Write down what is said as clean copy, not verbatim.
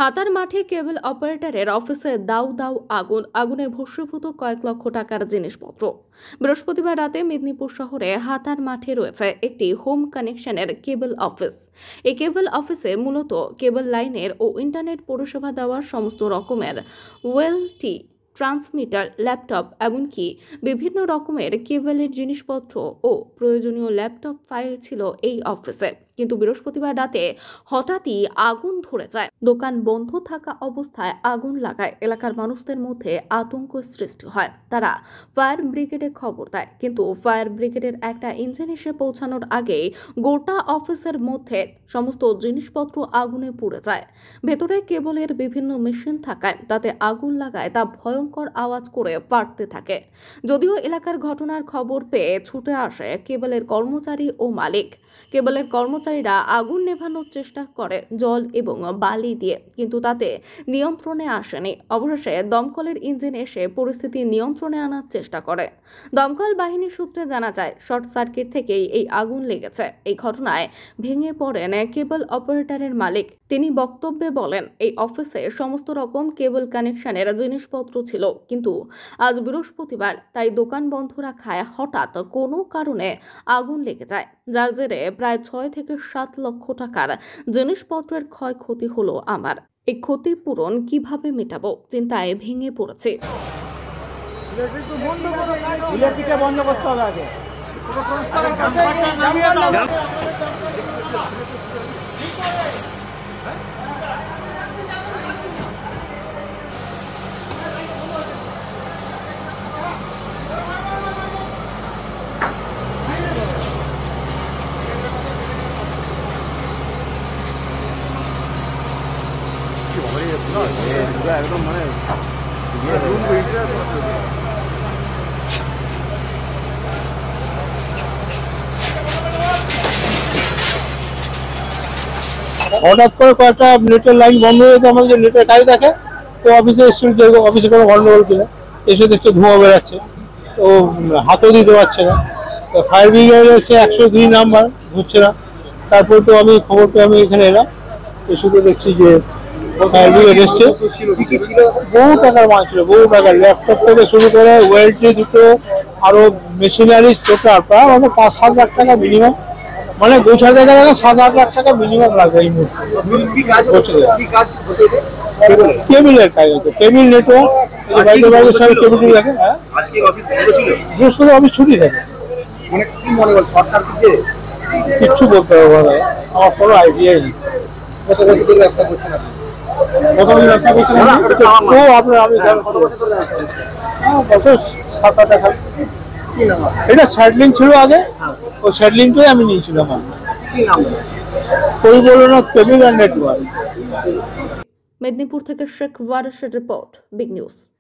হাতার মাঠে কেবল অপারেটরের অফিসে দাউ দাউ আগুনে ভস্মীভূত কয়েক লক্ষ টাকার জিনিসপত্র। বৃহস্পতিবার রাতে মেদিনীপুর শহরে হাতার মাঠে রয়েছে একটি হোম কানেকশনের কেবল অফিস। এই কেবল অফিসে মূলত কেবল লাইনের ও ইন্টারনেট পরিষেবা দেওয়ার সমস্ত রকমের ওয়েলটি, ট্রান্সমিটার, ল্যাপটপ, এমনকি বিভিন্ন রকমের কেবলের জিনিসপত্র ও প্রয়োজনীয় ল্যাপটপ ফাইল ছিল এই অফিসে। কিন্তু বৃহস্পতিবার রাতে হঠাৎই আগুন ধরে যায়। দোকান বন্ধ থাকা অবস্থায় আগুন লাগায় এলাকার মানুষদের মধ্যে আতঙ্ক সৃষ্টি হয়। তারা ফায়ার ব্রিগেডে খবর দেয়, কিন্তু ফায়ার ব্রিগেডের একটা ইঞ্জিন এসে পৌঁছানোর আগেই গোটা অফিসের মধ্যে সমস্ত জিনিসপত্র আগুনে পুড়ে যায়। ভেতরে কেবলের বিভিন্ন মেশিন থাকায় তাতে আগুন লাগায় তা ভয়ঙ্কর আওয়াজ করে ফাটতে থাকে। যদিও এলাকার ঘটনার খবর পেয়ে ছুটে আসে কেবলের কর্মচারী ও মালিক। কেবলের কর্মচারীরা আগুন নেভানোর চেষ্টা করে জল এবং বালি দিয়ে, কিন্তু তাতে নিয়ন্ত্রণে আসেনি। অবশেষে দমকলের ইঞ্জিন এসে পরিস্থিতি নিয়ন্ত্রণে আনার চেষ্টা করে। দমকল বাহিনীর সূত্রে জানা যায়, শর্ট সার্কিট থেকেই এই আগুন লেগেছে। এই ঘটনায় ভেঙে পড়েন কেবল অপারেটরের মালিক। তিনি বক্তব্যে বলেন, এই অফিসে সমস্ত রকম কেবল কানেকশনের জিনিসপত্র ছিল, কিন্তু আজ বৃহস্পতিবার, তাই দোকান বন্ধ রাখায় হঠাৎ কোনো কারণে আগুন লেগে যায়, যার জেরে প্রায় 6 থেকে 7 লক্ষ টাকার জিনিসপত্রের ক্ষয়ক্ষতি হলো আমার। এই ক্ষতিপূরণ কিভাবে মেটাবো চিন্তায় ভেঙে পড়েছে। বন্ধ করতে হবে আগে। একদম মানে হঠাৎ করে কয়েকটা নেটের লাইন বন্ধ হয়ে যেত, আমাদের নেটের কাজ দেখে তো অফিসে এসেছিল যে অফিসে কোনো গন্ডগোল কিনা, এসে দেখতে ধোঁয়া বেড়াচ্ছে, তো হাতও দিতে পারছে না। তো ফায়ার ব্রিগেড এসে 102 নাম্বার হচ্ছে না। তারপর তো আমি খবর পেয়ে আমি এখানে এলাম, এসে তো দেখছি যে ফায়ার ব্রিগেড এসছে। বহু টাকার মাল ছিল, বহু টাকার ল্যাপটপ থেকে শুরু করে ওয়েলটি দুটো, আরো মেশিনারিজ টোটাল প্রায় 5-7 লাখ টাকা মিনিমাম, মানে গোছাতে গেলে 7-8 লাখ টাকা মিনিমাম লাগবে এই মুহূর্তে। কেবিলের কাজ হতো, কেবিল নেটওয়ার্ক, কেবিল লাগে। হ্যাঁ, বৃহস্পতি অফিস ছুটি থাকে। কিচ্ছু বলতে পারবো না, আমার কোনো আইডিয়াই নেই। এটা স্যাডলিং ছিল আগে, ওই স্যাডলিংটাই আমি নিয়েছিলাম। পরিবহন কেবিল আর নেটওয়ার্ক। মেদিনীপুর থেকে শেখ ওয়ারেশের রিপোর্ট, বিগ নিউজ।